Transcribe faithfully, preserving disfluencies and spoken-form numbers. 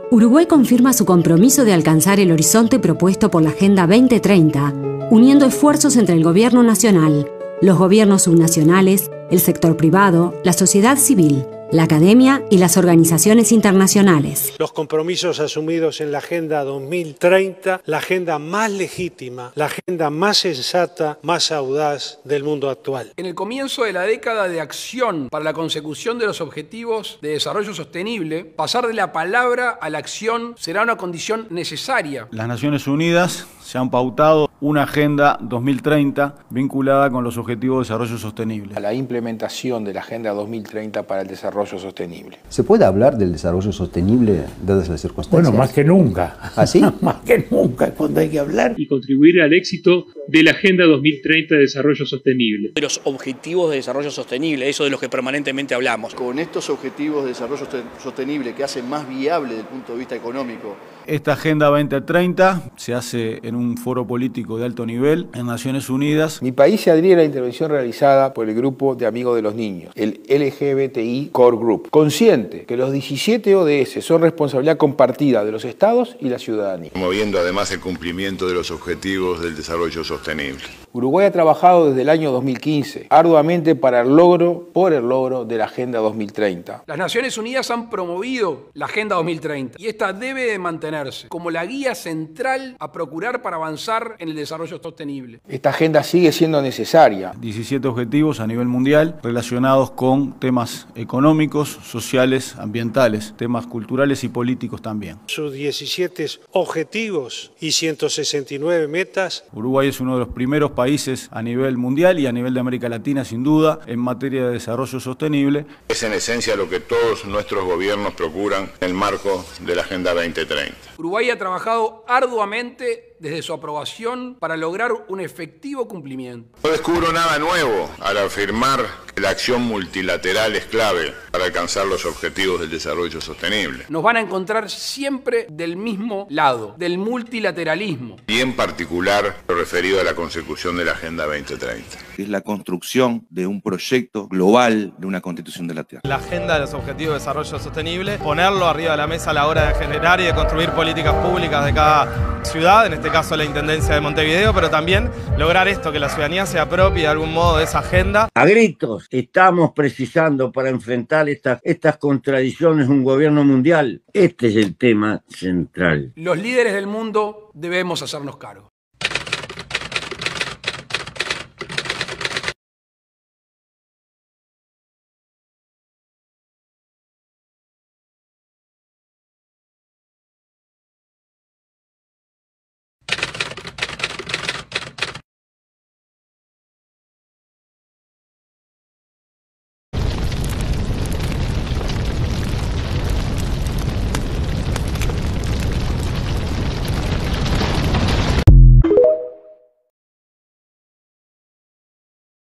Uruguay confirma su compromiso de alcanzar el horizonte propuesto por la Agenda veinte treinta, uniendo esfuerzos entre el Gobierno nacional, los gobiernos subnacionales, el sector privado, la sociedad civil, la academia y las organizaciones internacionales. Los compromisos asumidos en la Agenda dos mil treinta, la agenda más legítima, la agenda más sensata, más audaz del mundo actual. En el comienzo de la década de acción para la consecución de los objetivos de desarrollo sostenible, pasar de la palabra a la acción será una condición necesaria. Las Naciones Unidas se han pautado una Agenda dos mil treinta vinculada con los Objetivos de Desarrollo Sostenible. A la implementación de la Agenda dos mil treinta para el desarrollo sostenible. ¿Se puede hablar del desarrollo sostenible dadas las circunstancias? Bueno, más que nunca. ¿Ah, sí? Más que nunca cuando hay que hablar. Y contribuir al éxito de la Agenda dos mil treinta de Desarrollo Sostenible. De los Objetivos de Desarrollo Sostenible, eso de los que permanentemente hablamos. Con estos Objetivos de Desarrollo Sostenible que hacen más viable desde el punto de vista económico. Esta Agenda veinte treinta se hace en un foro político de alto nivel en Naciones Unidas. Mi país se adhiere a la intervención realizada por el Grupo de Amigos de los Niños, el L G B T I Core Group, consciente que los diecisiete O D S son responsabilidad compartida de los estados y la ciudadanía. Promoviendo además el cumplimiento de los Objetivos del Desarrollo Sostenible. Uruguay ha trabajado desde el año dos mil quince arduamente para el logro, por el logro de la Agenda dos mil treinta. Las Naciones Unidas han promovido la Agenda dos mil treinta y esta debe de mantenerse como la guía central a procurar para avanzar en el desarrollo sostenible. Esta agenda sigue siendo necesaria. diecisiete objetivos a nivel mundial relacionados con temas económicos, sociales, ambientales, temas culturales y políticos también. Sus diecisiete objetivos y ciento sesenta y nueve metas. Uruguay es uno de los primeros países a nivel mundial y a nivel de América Latina, sin duda, en materia de desarrollo sostenible. Es en esencia lo que todos nuestros gobiernos procuran en el marco de la Agenda veinte treinta. Uruguay ha trabajado arduamente desde su aprobación para lograr un efectivo cumplimiento. No descubro nada nuevo al afirmar que la acción multilateral es clave para alcanzar los objetivos del desarrollo sostenible. Nos van a encontrar siempre del mismo lado, del multilateralismo. Y en particular lo referido a la consecución de la Agenda veinte treinta. Es la construcción de un proyecto global de una constitución de la Tierra. La agenda de los Objetivos de Desarrollo Sostenible, ponerlo arriba de la mesa a la hora de generar y de construir políticas públicas de cada ciudad, en este caso la Intendencia de Montevideo, pero también lograr esto, que la ciudadanía se apropie de algún modo de esa agenda. A gritos estamos precisando para enfrentar estas, estas contradicciones un gobierno mundial. Este es el tema central. Los líderes del mundo debemos hacernos cargo.